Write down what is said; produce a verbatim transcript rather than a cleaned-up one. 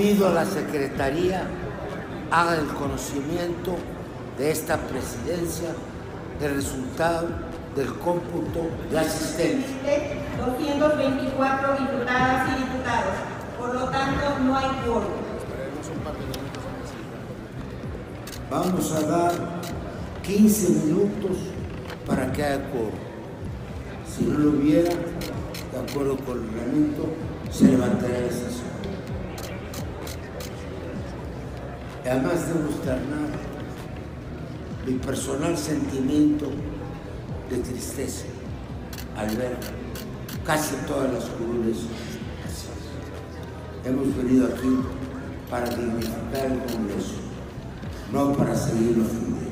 pido a la Secretaría haga el conocimiento de esta presidencia del resultado del cómputo de asistentes. doscientos veinticuatro diputadas y diputados. Por lo tanto, no hay quórum. Vamos a dar quince minutos para que haya quórum. Si no lo hubiera, de acuerdo con el reglamento, se levantará la sesión. Además debo externar mi personal sentimiento de tristeza al ver casi todas las curules. Hemos venido aquí para dignificar el Congreso, no para seguirlo ofendiendo.